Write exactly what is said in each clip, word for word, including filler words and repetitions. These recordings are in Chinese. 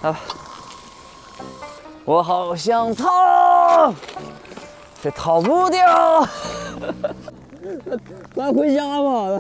啊！我好想逃，却逃不掉。咱回家吧。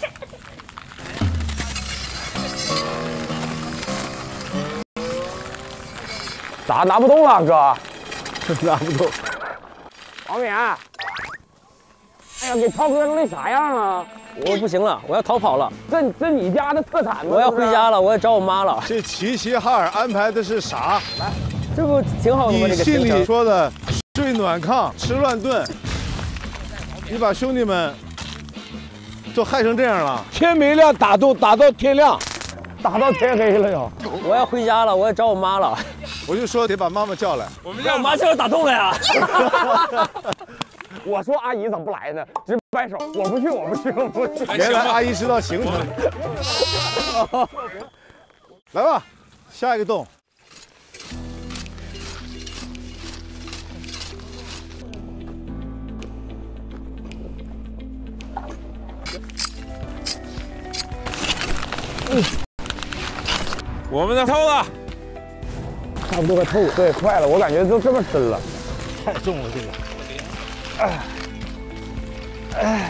咋拿不动了，哥？ 拿不动。 王冕，哎呀，给涛哥弄的啥样啊？ 我不行了，我要逃跑了。 这这你家的特产吗？ 我要回家了，我要找我妈了。 这齐齐哈尔安排的是啥？ 来， 这不挺好的吗？ 你这个信里说的睡暖炕、吃乱炖，你把兄弟们都害成这样了。 天没亮打斗打到天亮， 打到天黑了哟。 我要回家了，我要找我妈了。 我就说得把妈妈叫来。 我们家我妈就是打洞了呀。 我说阿姨怎么不来呢？直摆手，我不去，我不去，我不去。 原来阿姨知道行程。来吧，下一个洞。 嗯，我们的透了， 差不多快透，对，快了，我感觉都这么深了， 太重了这个。 哎，哎，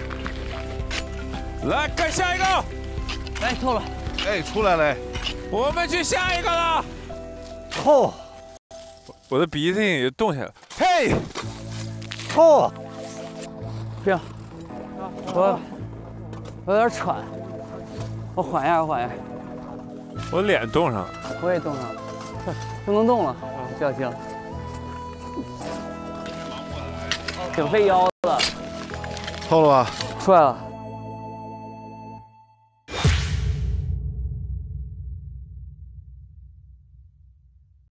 来看下一个， 哎，透了， 哎，出来了， 我们去下一个了。 透， 我的鼻子也动起来了。嘿， 透， 不行，我我有点喘，我缓一下，我缓一下。 我脸冻上了， 我也冻上了，不能动了，不小心了，挺费腰的。 透了吧？ 出来了。